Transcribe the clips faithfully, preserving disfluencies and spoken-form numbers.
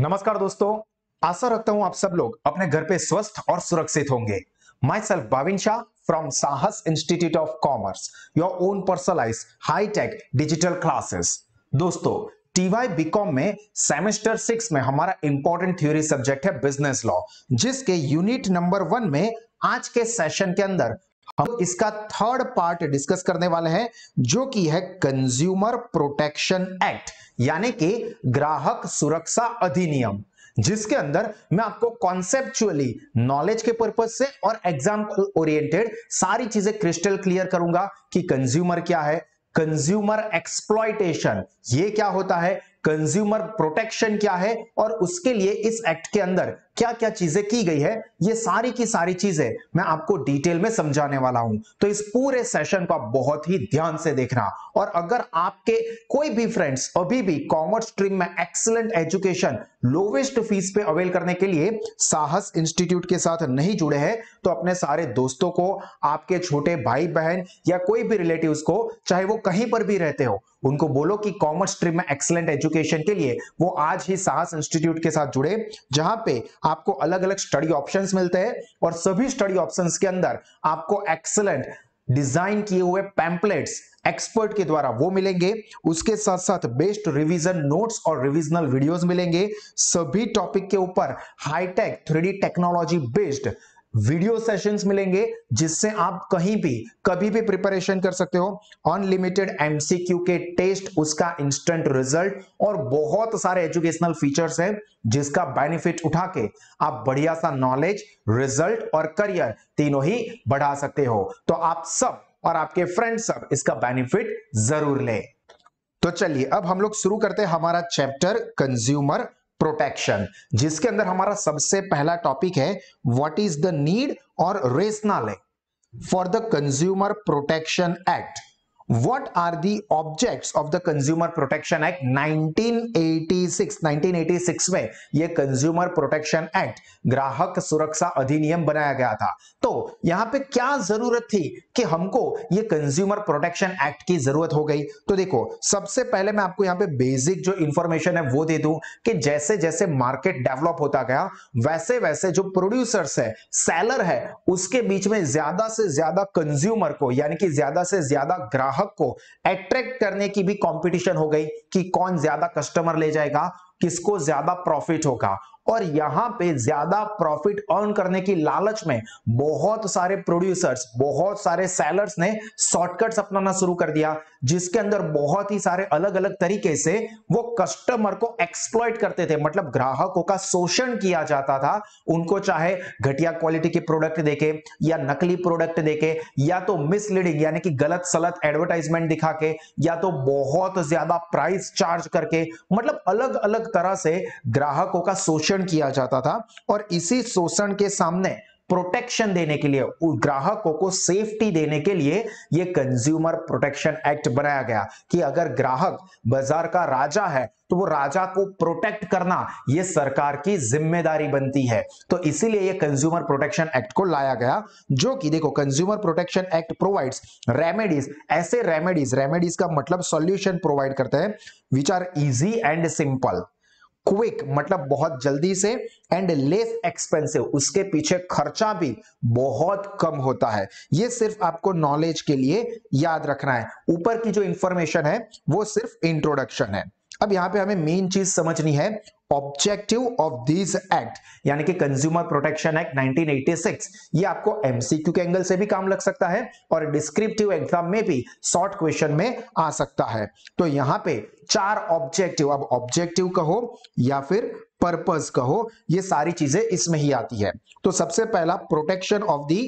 नमस्कार दोस्तों, आशा रखता हूं आप सब लोग अपने घर पे स्वस्थ और सुरक्षित होंगे। Myself Bhavin Shah from Sahas institute of commerce, your own personalised high tech digital classes. दोस्तों, टीवाई बीकॉम में सेमेस्टर सिक्स में हमारा इंपॉर्टेंट थ्योरी सब्जेक्ट है बिजनेस लॉ, जिसके यूनिट नंबर वन में आज के सेशन के अंदर हम इसका थर्ड पार्ट डिस्कस करने वाले हैं, जो कि है कंज्यूमर प्रोटेक्शन एक्ट, यानी कि ग्राहक सुरक्षा अधिनियम, जिसके अंदर मैं आपको कॉन्सेप्चुअली नॉलेज के पर्पज से और एग्जाम्पल ओरिएंटेड सारी चीजें क्रिस्टल क्लियर करूंगा कि कंज्यूमर क्या है, कंज्यूमर एक्सप्लॉयटेशन ये क्या होता है, कंज्यूमर प्रोटेक्शन क्या है और उसके लिए इस एक्ट के अंदर क्या क्या चीजें की गई है, ये सारी की सारी चीजें मैं आपको डिटेल में समझाने वाला हूं। तो इस पूरे सेशन को आप बहुत ही ध्यान से देखना। और अगर आपके कोई भी फ्रेंड्स अभी भी कॉमर्स स्ट्रीम में एक्सीलेंट एजुकेशन लोवेस्ट फीस पे अवेल करने के लिए साहस इंस्टीट्यूट के साथ नहीं जुड़े हैं, तो अपने सारे दोस्तों को, आपके छोटे भाई बहन या कोई भी रिलेटिव्स को, चाहे वो कहीं पर भी रहते हो, उनको बोलो कि कॉमर्स स्ट्रीम में एक्सीलेंट एजुकेशन के लिए वो आज ही साहस इंस्टीट्यूट के साथ जुड़े, जहां पे आपको अलग अलग स्टडी ऑप्शंस मिलते हैं और सभी स्टडी ऑप्शंस के अंदर आपको एक्सीलेंट डिजाइन किए हुए पैम्पलेट्स एक्सपर्ट के द्वारा वो मिलेंगे। उसके साथ साथ बेस्ट रिवीजन नोट्स और रिविजनल वीडियोस मिलेंगे। सभी टॉपिक के ऊपर high tech three D technology based video sessions मिलेंगे, जिससे आप कहीं भी कभी भी प्रिपरेशन कर सकते हो। अनलिमिटेड एमसीक्यू के टेस्ट, उसका इंस्टेंट रिजल्ट और बहुत सारे एजुकेशनल फीचर्स हैं, जिसका बेनिफिट उठा के आप बढ़िया सा नॉलेज, रिजल्ट और करियर तीनों ही बढ़ा सकते हो। तो आप सब और आपके फ्रेंड्स सब इसका बेनिफिट जरूर लें। तो चलिए अब हम लोग शुरू करते हैं हमारा चैप्टर कंज्यूमर प्रोटेक्शन, जिसके अंदर हमारा सबसे पहला टॉपिक है व्हाट इज द नीड और rationale for the consumer protection act. What are the objects of the Consumer Protection Act nineteen eighty six nineteen eighty six में यह कंज्यूमर प्रोटेक्शन एक्ट ग्राहक सुरक्षा अधिनियम बनाया गया था। तो यहां पे क्या जरूरत थी कि हमको यह कंज्यूमर प्रोटेक्शन एक्ट की जरूरत हो गई? तो देखो, सबसे पहले मैं आपको यहां पे बेसिक जो इंफॉर्मेशन है वो दे दूं कि जैसे जैसे मार्केट डेवलप होता गया, वैसे वैसे जो प्रोड्यूसर्स है, सेलर है, उसके बीच में ज्यादा से ज्यादा कंज्यूमर को, यानी कि ज्यादा से ज्यादा ग्राहक को अट्रैक्ट करने की भी कंपटीशन हो गई कि कौन ज्यादा कस्टमर ले जाएगा, किसको ज्यादा प्रॉफिट होगा। और यहां पे ज्यादा प्रॉफिट अर्न करने की लालच में बहुत सारे प्रोड्यूसर्स, बहुत सारे सेलर्स ने शॉर्टकट्स अपनाना शुरू कर दिया, जिसके अंदर बहुत ही सारे अलग अलग तरीके से वो कस्टमर को एक्सप्लॉइट करते थे, मतलब ग्राहकों का शोषण किया जाता था। उनको चाहे घटिया क्वालिटी के प्रोडक्ट देके या नकली प्रोडक्ट देके या तो मिसलीडिंग यानी कि गलत सलत एडवर्टाइजमेंट दिखा के या तो बहुत ज्यादा प्राइस चार्ज करके, मतलब अलग अलग तरह से ग्राहकों का शोषण किया जाता था। और इसी शोषण के सामने प्रोटेक्शन देने के लिए, ग्राहकों को सेफ्टी देने के लिए यह कंज्यूमर प्रोटेक्शन एक्ट बनाया गया कि अगर ग्राहक बाजार का राजा है तो वो राजा को प्रोटेक्ट करना यह सरकार की जिम्मेदारी बनती है। तो इसीलिए यह कंज्यूमर प्रोटेक्शन एक्ट को लाया गया, जो कि देखो, consumer protection act provides remedies, ऐसे रेमेडीज, रेमेडीज का मतलब सॉल्यूशन प्रोवाइड करते हैं, which are easy and simple, quick मतलब बहुत जल्दी से, एंड लेस एक्सपेंसिव, उसके पीछे खर्चा भी बहुत कम होता है। ये सिर्फ आपको नॉलेज के लिए याद रखना है। ऊपर की जो इंफॉर्मेशन है वो सिर्फ इंट्रोडक्शन है। अब यहां पे हमें मेन चीज समझनी है, ऑब्जेक्टिव ऑफ दिस एक्ट, यानी कि consumer protection act nineteen eighty six. ये आपको एमसीक्यू के एंगल से भी काम लग सकता है और डिस्क्रिप्टिव एग्जाम में भी शॉर्ट क्वेश्चन में आ सकता है। तो यहां पे चार ऑब्जेक्टिव, अब ऑब्जेक्टिव कहो या फिर पर्पस कहो, ये सारी चीजें इसमें ही आती है। तो सबसे पहला, protection of the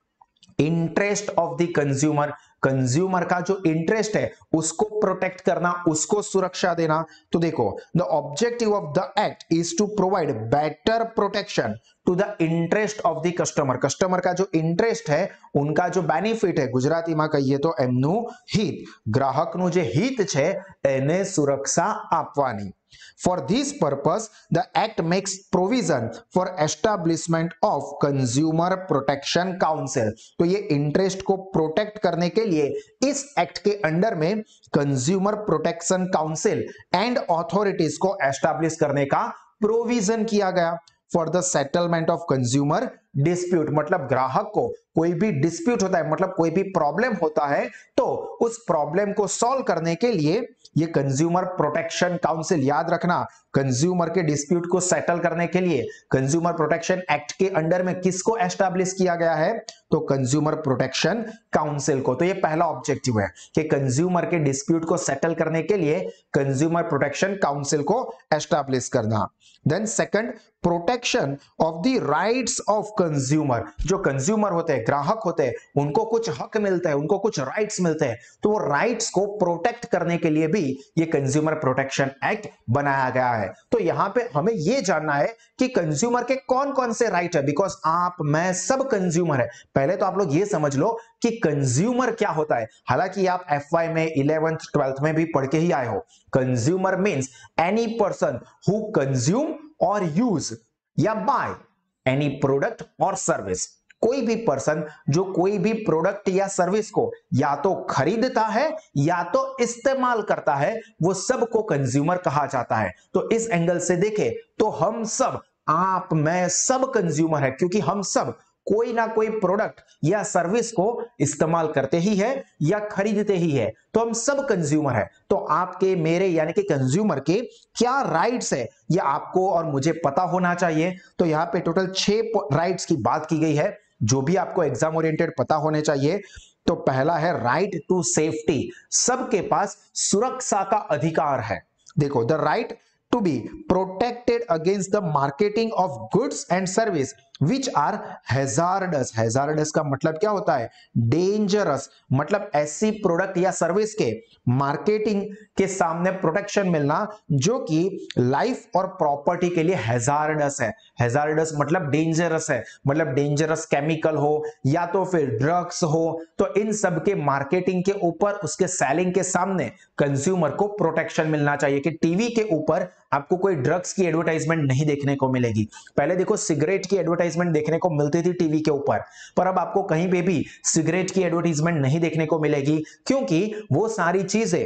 interest of the consumer, consumer का जो इंटरेस्ट है उसको प्रोटेक्ट करना, उसको सुरक्षा देना। तो देखो, the objective of the act is to provide better protection to the interest of the customer, customer का जो इंटरेस्ट है, उनका जो बेनिफिट है, गुजराती में कहिए तो एमनु हित, ग्राहकનું જે હિત છે એને સુરક્ષા આપવાની। For this purpose, the Act makes provision for establishment of Consumer Protection Council। तो ये इंटरेस्ट को प्रोटेक्ट करने के लिए इस एक्ट के अंडर में consumer protection council and authorities को एस्टैब्लिश करने का प्रोविजन किया गया for the settlement of consumer dispute, मतलब ग्राहक को कोई भी डिस्प्यूट होता है, मतलब कोई भी प्रॉब्लम होता है, तो उस प्रॉब्लम को सॉल्व करने के लिए ये कंज्यूमर प्रोटेक्शन काउंसिल, याद रखना कंज्यूमर के डिस्प्यूट को सेटल करने के लिए कंज्यूमर प्रोटेक्शन एक्ट के अंडर में किसको एस्टैब्लिश किया गया है, तो कंज्यूमर प्रोटेक्शन काउंसिल को। तो ये पहला ऑब्जेक्टिव है कि कंज्यूमर के डिस्प्यूट को सेटल करने के लिए कंज्यूमर प्रोटेक्शन काउंसिल को एस्टैब्लिश करना। Then second, protection of the rights of consumer, जो कंज्यूमर होते हैं, ग्राहक होते हैं, उनको कुछ हक मिलते हैं, उनको कुछ राइट्स मिलते हैं, तो वो राइट्स को प्रोटेक्ट करने के लिए भी ये कंज्यूमर प्रोटेक्शन एक्ट बनाया गया है। तो यहां पे हमें ये जानना है कि कंज्यूमर के कौन कौन से राइट है, बिकॉज आप मैं सब कंज्यूमर है। पहले तो आप लोग ये समझ लो कि कंज्यूमर क्या होता है, हालांकि आप एफ वाई में इलेवेंथ ट्वेल्थ में भी पढ़ के ही आए हो। Consumer means any person who consume और यूज या बाय एनी प्रोडक्ट और सर्विस, कोई भी पर्सन जो कोई भी प्रोडक्ट या सर्विस को या तो खरीदता है या तो इस्तेमाल करता है, वो सब को कंज्यूमर कहा जाता है। तो इस एंगल से देखें तो हम सब, आप मैं सब कंज्यूमर है, क्योंकि हम सब कोई ना कोई प्रोडक्ट या सर्विस को इस्तेमाल करते ही है या खरीदते ही है, तो हम सब कंज्यूमर है। तो आपके मेरे यानी कि कंज्यूमर के क्या राइट्स है ये आपको और मुझे पता होना चाहिए। तो यहां पे टोटल छह राइट्स की बात की गई है जो भी आपको एग्जाम ओरिएंटेड पता होने चाहिए। तो पहला है राइट टू सेफ्टी, सबके पास सुरक्षा का अधिकार है। देखो, the right to be protected against the marketing of goods and service which are hazardous, hazardous का मतलब क्या होता है, dangerous, मतलब ऐसी प्रोडक्ट या सर्विस के मार्केटिंग के सामने प्रोटेक्शन मिलना जो कि लाइफ और प्रॉपर्टी के लिए हैजार्डस है। हैजार्डस मतलब डेंजरस है, मतलब डेंजरस केमिकल हो या तो फिर ड्रग्स हो, तो इन सब के मार्केटिंग के ऊपर, उसके सेलिंग के सामने कंज्यूमर को प्रोटेक्शन मिलना चाहिए कि टीवी के ऊपर आपको कोई ड्रग्स की एडवर्टाइजमेंट नहीं देखने को मिलेगी। पहले देखो सिगरेट की एडवर्टाइजमेंट देखने को मिलती थी टीवी के ऊपर, पर अब आपको कहीं पे भी सिगरेट की एडवर्टाइजमेंट नहीं देखने को मिलेगी, क्योंकि वो सारी चीजें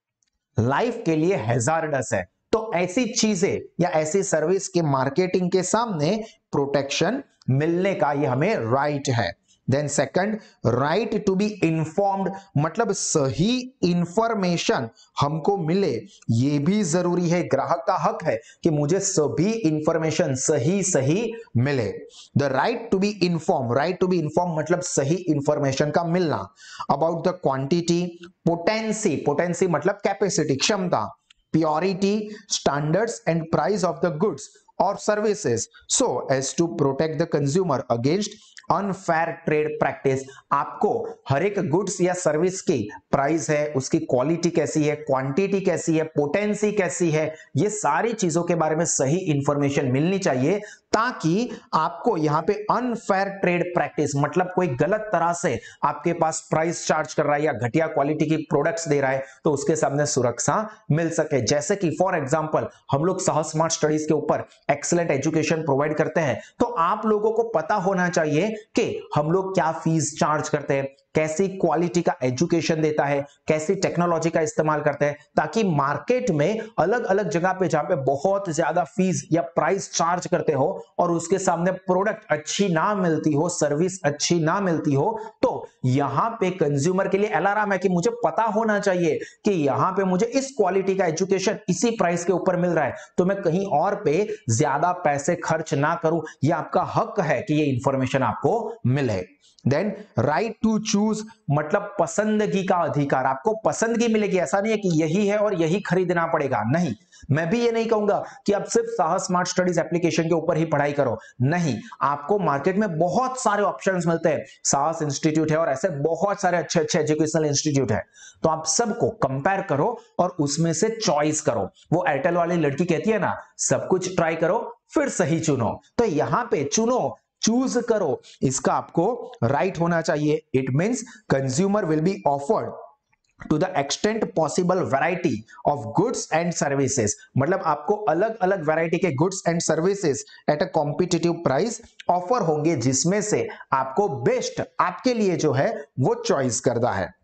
लाइफ के लिए हैजार्डस है। तो ऐसी चीजें या ऐसी सर्विस के मार्केटिंग के सामने प्रोटेक्शन मिलने का ये हमें राइट है। Then second, right to be informed, मतलब सही इंफॉर्मेशन हमको मिले, ये भी जरूरी है। ग्राहक का हक है कि मुझे सभी इंफॉर्मेशन सही सही मिले। The right to be inform, right to be inform मतलब सही इंफॉर्मेशन का मिलना about the quantity, potency, potency मतलब कैपेसिटी, क्षमता, purity, standards and price of the goods और services so as to protect the consumer against unfair trade practice. आपको हर एक गुड्स या सर्विस की प्राइस है, उसकी क्वालिटी कैसी है, क्वांटिटी कैसी है, पोटेंसी कैसी है, ये सारी चीजों के बारे में सही इंफॉर्मेशन मिलनी चाहिए, ताकि आपको यहां पे अनफेयर ट्रेड प्रैक्टिस मतलब कोई गलत तरह से आपके पास प्राइस चार्ज कर रहा है या घटिया क्वालिटी की प्रोडक्ट्स दे रहा है, तो उसके सामने सुरक्षा मिल सके। जैसे कि फॉर एग्जांपल हम लोग साहस स्मार्ट स्टडीज के ऊपर एक्सीलेंट एजुकेशन प्रोवाइड करते हैं, तो आप लोगों को पता होना चाहिए कि हम लोग क्या फीस चार्ज करते हैं, कैसी क्वालिटी का एजुकेशन देता है, कैसी टेक्नोलॉजी का इस्तेमाल करते हैं, ताकि मार्केट में अलग अलग जगह पे जहां पे बहुत ज्यादा फीस या प्राइस चार्ज करते हो और उसके सामने प्रोडक्ट अच्छी ना मिलती हो, सर्विस अच्छी ना मिलती हो, तो यहां पे कंज्यूमर के लिए अलार्म है कि मुझे पता होना चाहिए कि यहां पे मुझे इस क्वालिटी का एजुकेशन इसी प्राइस के ऊपर मिल रहा है, तो मैं कहीं और पे ज्यादा पैसे खर्च ना करूं। यह आपका हक है कि ये इंफॉर्मेशन आपको मिले। देन राइट टू चूज मतलब पसंदगी का अधिकार, आपको पसंदगी मिलेगी, ऐसा नहीं है कि यही है और यही खरीदना पड़ेगा, नहीं। मैं भी ये नहीं कहूंगा कि आप सिर्फ साहस स्मार्ट स्टडीज एप्लीकेशन के ऊपर ही पढ़ाई करो, नहीं, आपको मार्केट में बहुत सारे ऑप्शंस मिलते हैं। साहस इंस्टीट्यूट है और ऐसे बहुत सारे अच्छे अच्छे एजुकेशनल इंस्टीट्यूट है, तो आप सबको कंपेयर करो और उसमें से चॉइस करो। वो एयरटेल वाली लड़की कहती है ना, सब कुछ ट्राई करो फिर सही चुनो, तो यहां पे चुनो, चूज करो, इसका आपको राइट होना चाहिए। It means consumer will be offered to the extent possible variety of goods and services, मतलब आपको अलग अलग वैरायटी के goods and services at a competitive price offer होंगे, जिसमें से आपको बेस्ट आपके लिए जो है वो चॉइस करना है।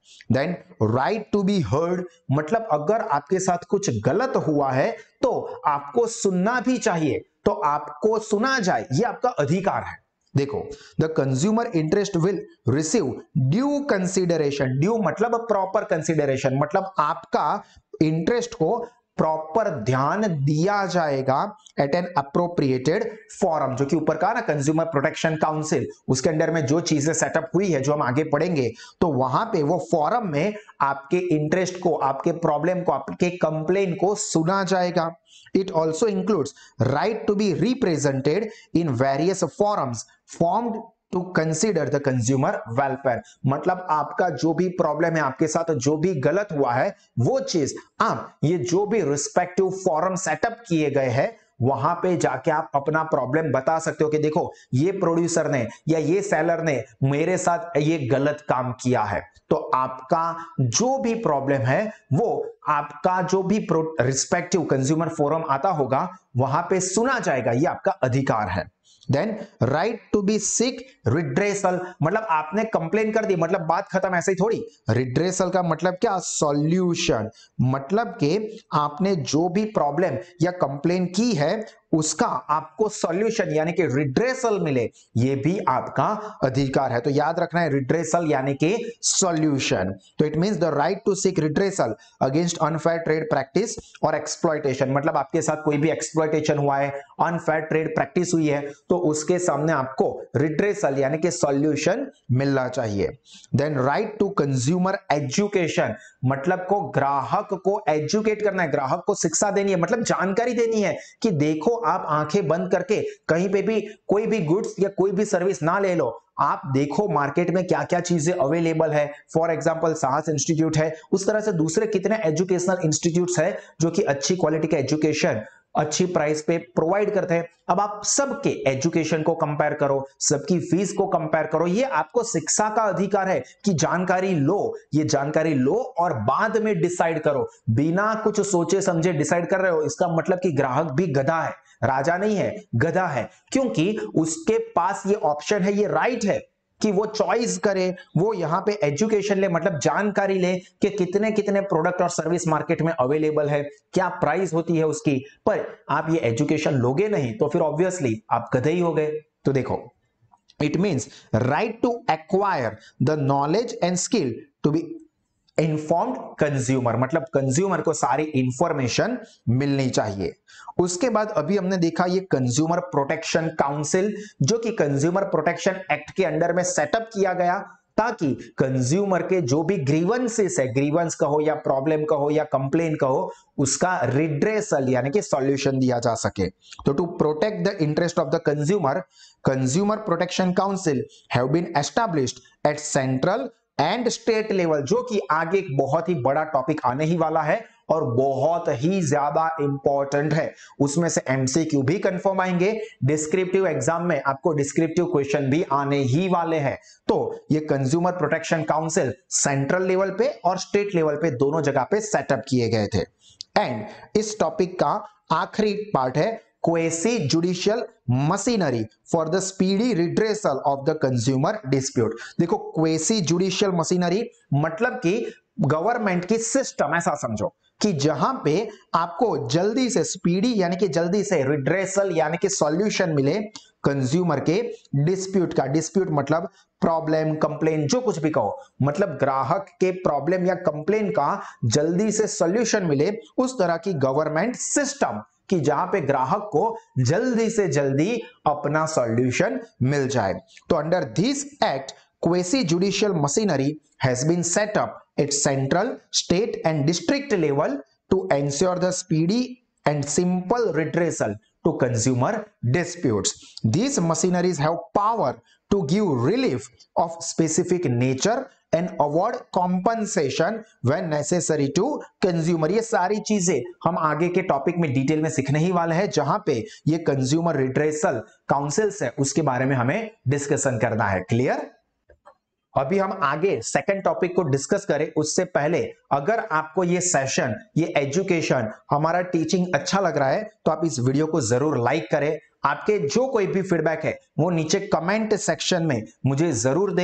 Then right to be heard, मतलब अगर आपके साथ कुछ गलत हुआ है तो आपको सुनना भी चाहिए, तो आपको सुना जाए, ये आपका अधिकार है। देखो, the consumer interest will receive due consideration, due मतलब प्रॉपर कंसिडरेशन, मतलब आपका इंटरेस्ट को प्रॉपर ध्यान दिया जाएगा एट एन अप्रोप्रिएटेड फॉरम, जो कि ऊपर का ना कंज्यूमर प्रोटेक्शन काउंसिल, उसके अंडर में जो चीजें सेटअप हुई है, जो हम आगे पढ़ेंगे, तो वहां पे वो फॉरम में आपके इंटरेस्ट को, आपके प्रॉब्लम को, आपके कंप्लेन को सुना जाएगा। It also includes right to be represented in various forums formed to consider the consumer welfare, मतलब आपका जो भी प्रॉब्लम है, आपके साथ जो भी गलत हुआ है, वो चीज आप ये जो भी रिस्पेक्टिव फॉरम सेटअप किए गए हैं वहां पे जाके आप अपना प्रॉब्लम बता सकते हो कि देखो ये प्रोड्यूसर ने या ये सेलर ने मेरे साथ ये गलत काम किया है। तो आपका जो भी प्रॉब्लम है वो आपका जो भी रिस्पेक्टिव कंज्यूमर फोरम आता होगा वहां पे सुना जाएगा, ये आपका अधिकार है। Then right to be seek redressal, मतलब आपने कंप्लेन कर दी, मतलब बात खत्म, ऐसे ही थोड़ी। रिड्रेसल का मतलब क्या? सॉल्यूशन, मतलब कि आपने जो भी प्रॉब्लम या कंप्लेन की है उसका आपको सॉल्यूशन यानी कि रिड्रेसल मिले, ये भी आपका अधिकार है। तो याद रखना है, रिड्रेसल यानी कि सॉल्यूशन। तो it means the right to seek redressal against unfair trade practice और एक्सप्लॉयटेशन, मतलब आपके साथ कोई भी एक्सप्लॉयटेशन हुआ है, अनफेयर ट्रेड प्रैक्टिस हुई है, तो उसके सामने आपको रिड्रेसल यानी कि सॉल्यूशन मिलना चाहिए। Then right to consumer education, मतलब को ग्राहक को एजुकेट करना है, ग्राहक को शिक्षा देनी है, मतलब जानकारी देनी है कि देखो आप आंखें बंद करके कहीं पे भी कोई भी गुड्स या कोई भी सर्विस ना ले लो, आप देखो मार्केट में क्या क्या चीजें अवेलेबल है। फॉर एग्जांपल साहस इंस्टीट्यूट है, उस तरह से दूसरे कितने एजुकेशनल इंस्टीट्यूट्स है जो कि अच्छी क्वालिटी का एजुकेशन अच्छी प्राइस पे प्रोवाइड करते हैं। अब आप सबके एजुकेशन को कंपेयर करो, सबकी फीस को कंपेयर करो, ये आपको शिक्षा का अधिकार है कि जानकारी लो, ये जानकारी लो और बाद में डिसाइड करो। बिना कुछ सोचे समझे डिसाइड कर रहे हो, इसका मतलब कि ग्राहक भी गधा है, राजा नहीं है, गधा है, क्योंकि उसके पास ये ऑप्शन है, ये राइट है कि वो चॉइस करे, वो यहां पे एजुकेशन ले, मतलब जानकारी ले कि कितने कितने प्रोडक्ट और सर्विस मार्केट में अवेलेबल है, क्या प्राइस होती है उसकी। पर आप ये एजुकेशन लोगे नहीं तो फिर ऑब्वियसली आप गधे ही हो गए। तो देखो, it means right to acquire the knowledge and skill to be informed consumer, मतलब कंज्यूमर को सारी इंफॉर्मेशन मिलनी चाहिए। उसके बाद अभी हमने देखा ये कंज्यूमर प्रोटेक्शन काउंसिल, जो कि कंज्यूमर प्रोटेक्शन एक्ट के अंडर में सेटअप किया गया ताकि कंज्यूमर के जो भी ग्रीवेंसेस है, ग्रीवेंस कहो या प्रॉब्लम कहो या कंप्लेन कहो, उसका रिड्रेसल यानी कि सॉल्यूशन दिया जा सके। तो to protect the interest of the consumer, consumer protection council have been established at central and state level, जो कि आगे एक बहुत ही बड़ा टॉपिक आने ही वाला है और बहुत ही ज्यादा इंपॉर्टेंट है। उसमें से एमसीक्यू भी कंफर्म आएंगे, डिस्क्रिप्टिव एग्जाम में आपको डिस्क्रिप्टिव क्वेश्चन भी आने ही वाले हैं। तो ये consumer protection council central level पे और स्टेट लेवल पे दोनों जगह पे सेटअप किए गए थे। एंड इस टॉपिक का आखिरी पार्ट है quasi judicial machinery for the speedy redressal of the consumer dispute. देखो, क्वेसी जुडिशियल मशीनरी मतलब कि गवर्नमेंट की सिस्टम, ऐसा समझो कि जहां पे आपको जल्दी से स्पीडी यानी कि जल्दी से रिड्रेसल यानी कि सॉल्यूशन मिले कंज्यूमर के डिस्प्यूट का। डिस्प्यूट मतलब प्रॉब्लम, कंप्लेन, जो कुछ भी कहो, मतलब ग्राहक के प्रॉब्लम या कंप्लेन का जल्दी से सॉल्यूशन मिले, उस तरह की गवर्नमेंट सिस्टम कि जहां पे ग्राहक को जल्दी से जल्दी अपना सॉल्यूशन मिल जाए। तो under this act quasi judicial machinery has been set up at central, state and district level to ensure the speedy and simple redressal to consumer disputes. These machineries have power to give relief of specific nature and award compensation when necessary to consumer. ये सारी चीजें हम आगे के topic में detail में सीखने ही वाले हैं, जहां पे ये कंज्यूमर रिड्रेसल काउंसिल्स है उसके बारे में हमें डिस्कशन करना है। क्लियर? अभी हम आगे सेकंड टॉपिक को डिस्कस करें उससे पहले अगर आपको ये सेशन, ये एजुकेशन, हमारा टीचिंग अच्छा लग रहा है तो आप इस वीडियो को जरूर लाइक करें। आपके जो कोई भी फीडबैक है वो नीचे कमेंट सेक्शन में मुझे जरूर दे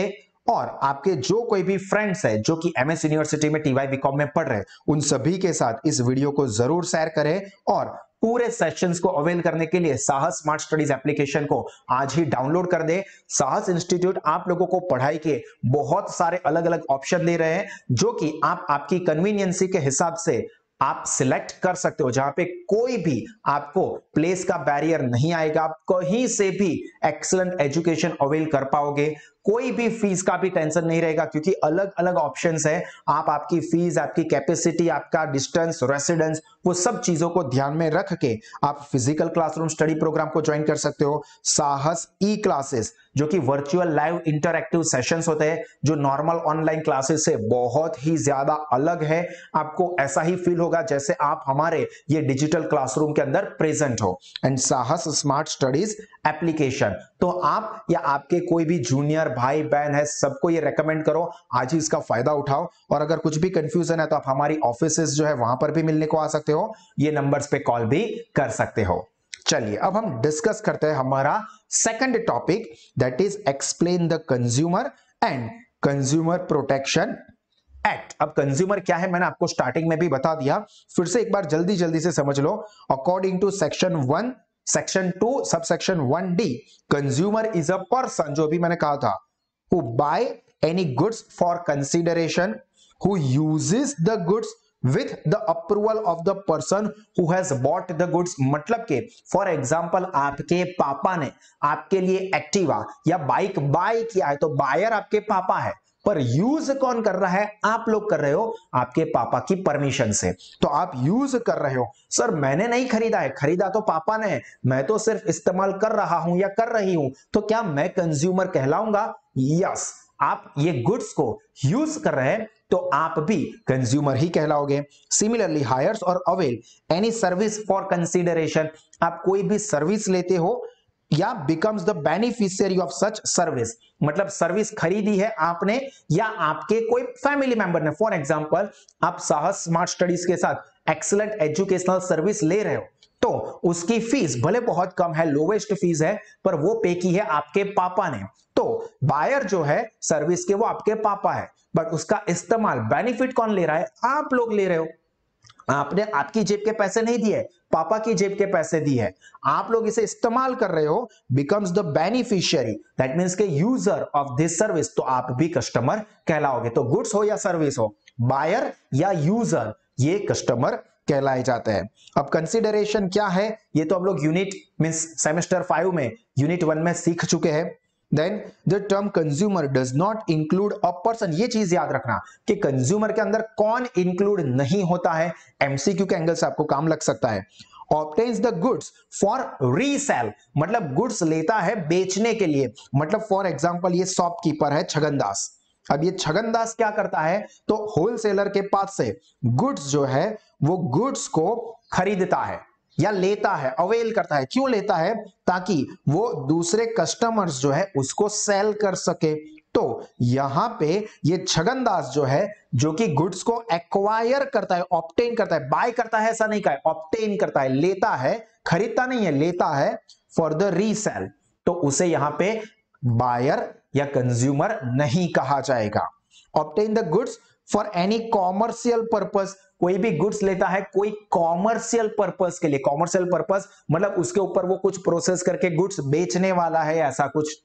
और आपके जो कोई भी फ्रेंड्स है जो कि एमएस यूनिवर्सिटी में टीवाई बीकॉम में पढ़ रहे हैं, उन सभी के साथ इस वीडियो को जरूर शेयर करें और पूरे सेशंस को अवेल करने के लिए साहस स्मार्ट स्टडीज एप्लीकेशन को आज ही डाउनलोड कर दे। साहस इंस्टीट्यूट आप लोगों को पढ़ाई के बहुत सारे अलग अलग ऑप्शन दे रहे हैं जो कि आप आपकी कन्वीनियंसी के हिसाब से आप सिलेक्ट कर सकते हो, जहां पे कोई भी आपको प्लेस का बैरियर नहीं आएगा, आप कहीं से भी एक्सीलेंट एजुकेशन अवेल कर पाओगे। कोई भी फीस का भी टेंशन नहीं रहेगा क्योंकि अलग अलग ऑप्शंस है। आप आपकी फीस, आपकी कैपेसिटी, आपका डिस्टेंस, रेसिडेंस, वो सब चीजों को ध्यान में रख के आप फिजिकल क्लासरूम स्टडी प्रोग्राम को ज्वाइन कर सकते हो। साहस ई क्लासेस जो कि वर्चुअल लाइव इंटरैक्टिव सेशंस होते हैं, जो नॉर्मल ऑनलाइन क्लासेस से बहुत ही ज्यादा अलग है। आपको ऐसा ही फील होगा जैसे आप हमारे ये डिजिटल क्लासरूम के अंदर प्रेजेंट हो। एंड साहस स्मार्ट स्टडीज एप्लीकेशन, तो आप या आपके कोई भी जूनियर भाई बहन है, सबको ये रेकमेंड करो, आज ही इसका फायदा उठाओ। और अगर कुछ भी कंफ्यूजन है तो आप हमारी ऑफिसेस जो है वहां पर भी मिलने को आ सकते हो, ये नंबर्स पे कॉल भी कर सकते हो। चलिए अब हम डिस्कस करते हैं हमारा second topic, that is explain the consumer and consumer protection act. अब कंज्यूमर क्या है मैंने आपको स्टार्टिंग में भी बता दिया, फिर से एक बार जल्दी जल्दी से समझ लो। According to section one, section two, sub section one D, consumer is a person, जो भी मैंने कहा था, who buy any goods for consideration, who uses the goods with the approval of the person who has bought the goods। मतलब के for example आपके पापा ने आपके लिए एक्टिवा या बाइक बाय किया है तो बायर आपके पापा है, पर यूज कौन कर रहा है? आप लोग कर रहे हो आपके पापा की परमिशन से। तो आप यूज कर रहे हो, सर मैंने नहीं खरीदा है, खरीदा तो पापा ने है, मैं तो सिर्फ इस्तेमाल कर रहा हूं या कर रही हूं, तो क्या मैं कंज्यूमर कहलाऊंगा? यस, आप ये गुड्स को यूज कर रहे हैं तो आप भी कंज्यूमर ही कहलाओगे। सिमिलरली हायर्स और avail any service for consideration, आप कोई भी सर्विस लेते हो या becomes the beneficiary of such service, मतलब सर्विस खरीदी है आपने या आपके कोई फैमिली मेंबर ने। फॉर एग्जांपल आप साहस स्मार्ट स्टडीज के साथ एक्सीलेंट एजुकेशनल सर्विस ले रहे हो तो उसकी फीस भले बहुत कम है, लोवेस्ट फीस है, पर वो पे की है आपके पापा ने। तो बायर जो है सर्विस के वो आपके पापा है, बट उसका इस्तेमाल बेनिफिट कौन ले रहा है? आप लोग ले रहे हो। आपने आपकी जेब के पैसे नहीं दिए, पापा की जेब के पैसे दिए, आप लोग इसे इस्तेमाल कर रहे हो, becomes the beneficiary, that means के यूजर ऑफ दिस सर्विस, तो आप भी कस्टमर कहलाओगे। तो गुड्स हो या सर्विस हो, बायर या यूजर, ये कस्टमर कहलाए जाते हैं। अब कंसीडरेशन क्या है ये तो हम लोग यूनिट मींस सेमेस्टर फाइव में यूनिट वन में सीख चुके हैं। Then the term consumer does not include a person, ये चीज याद रखना कि कंज्यूमर के अंदर कौन इंक्लूड नहीं होता है, एमसीक्यू के एंगल से आपको काम लग सकता है। Obtains the goods for resale, मतलब गुड्स लेता है बेचने के लिए, मतलब फॉर एग्जांपल ये शॉपकीपर है छगनदास, अब ये छगनदास क्या करता है तो होलसेलर के पास से गुड्स जो है वो गुड्स को खरीदता है या लेता है, अवेल करता है। क्यों लेता है? ताकि वो दूसरे कस्टमर्स जो है उसको सेल कर सके। तो यहां पे ये छगनदास जो है जो कि गुड्स को एक्वायर करता है, ऑब्टेन करता है, बाय करता है ऐसा नहीं कहा है, ऑब्टेन करता है, लेता है, खरीदता नहीं है, लेता है फॉर द रीसेल, तो उसे यहां पे बायर या कंज्यूमर नहीं कहा जाएगा। Obtain the goods for any commercial purpose, कोई भी गुड्स लेता है कोई कॉमर्शियल पर्पस के लिए, कॉमर्शियल पर्पस मतलब उसके ऊपर वो कुछ प्रोसेस करके गुड्स बेचने वाला है ऐसा कुछ।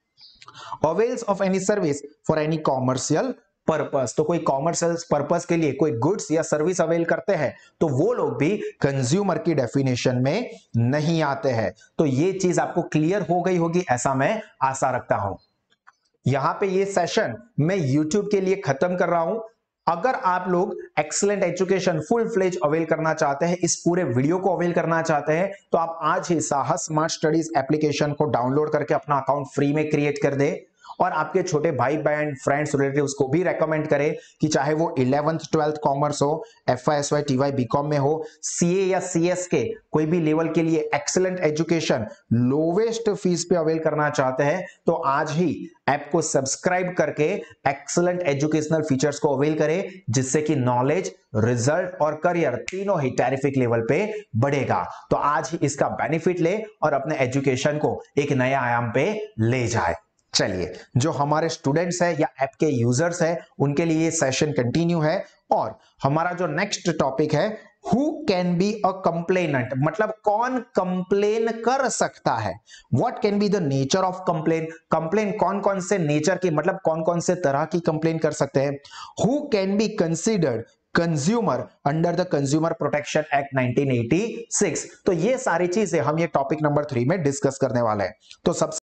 Avails of any service for any commercial purpose, तो कोई कॉमर्शियल पर्पस के लिए कोई गुड्स या सर्विस अवेल करते हैं तो वो लोग भी कंज्यूमर की डेफिनेशन में नहीं आते हैं। तो ये चीज आपको क्लियर हो गई होगी ऐसा मैं आशा रखता हूं। यहां पे ये सेशन मैं यूट्यूब के लिए खत्म कर रहा हूं। अगर आप लोग excellent education full fledge avail करना चाहते हैं, इस पूरे वीडियो को अवेल करना चाहते हैं, तो आप आज ही साहस स्मार्ट स्टडीज एप्लीकेशन को डाउनलोड करके अपना अकाउंट फ्री में क्रिएट कर दे और आपके छोटे भाई बहन फ्रेंड्स रिलेटिव्स को भी रेकमेंड करें कि चाहे वो इलेवेंथ ट्वेल्थ कॉमर्स हो, F I S Y T Y BCom में हो, सीए या सीएस के कोई भी लेवल के लिए एक्सीलेंट एजुकेशन लोवेस्ट फीस पे अवेल करना चाहते हैं, तो आज ही ऐप को सब्सक्राइब करके एक्सीलेंट एजुकेशनल फीचर्स को अवेल करें, जिससे कि नॉलेज, रिजल्ट और करियर तीनों ही टेरिफिक लेवल पे बढ़ेगा। तो आज ही इसका बेनिफिट ले और अपने एजुकेशन को एक नया आयाम पे ले जाए। चलिए, जो हमारे स्टूडेंट्स हैं या ऐप के यूजर्स हैं उनके लिए ये सेशन कंटिन्यू है और हमारा जो नेक्स्ट टॉपिक है, who can be a complainant, मतलब कौन कंप्लेन कर सकता है। What can be the nature of complain, complain कौन कौन से नेचर की, मतलब कौन कौन से तरह की कंप्लेन कर सकते हैं। Who can be considered consumer under the consumer protection act nineteen eighty six. तो ये सारी चीजें हम ये टॉपिक नंबर थ्री में डिस्कस करने वाले हैं। तो सबसे